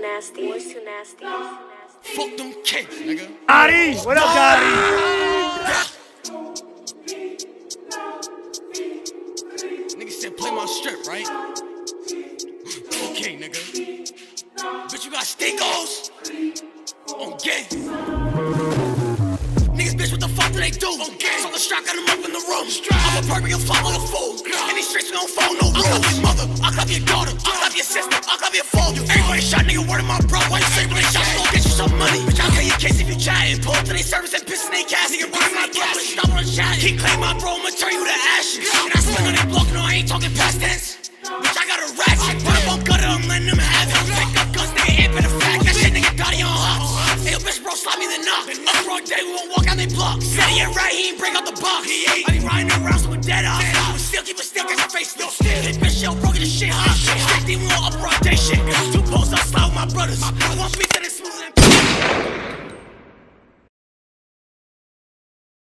nasty. Boys too nasty. Fuck them kids, nigga. Gotti! What up, Gotti? Nigga said play my strip, right? Okay, nigga. Bitch, you got stinkos? On game. Niggas, bitch, what the fuck do they do? So the strap got him up in the room. I'm a perfect, you'll fall like a fool. In these streets, we don't fall no rules. I'll your mother, I'll cover your daughter, I'll cover your sister, I'll cover your father. Everybody shot, nigga, word of my bro. Why you say when they shot, we gon' get you some money. Bitch, I'll tell your kids if you chatting. Pull up to their service and piss in their gas. Nigga, run my blood, but stop on the chat. Keep claim my bro, I'ma turn you to ashes. And I spin on they block, no, I ain't talking past tense. Bitch, I got a ratchet. Run up on gutter, I'm letting them have it. Pick up guns, nigga, amp in the fact. That shit, nigga, Gotti on hops. Hey, yo, bitch, bro, slap me the knock. Up broad day, we won't walk out they block. Said he ain't right, he ain't break out the box. I be riding around with dead off. Still keep a stick, got your face still. This bitch, yo, broken the shit hot. Straight demon on up broad day shit. Two posts, I slide with my brothers. One piece that is smooth and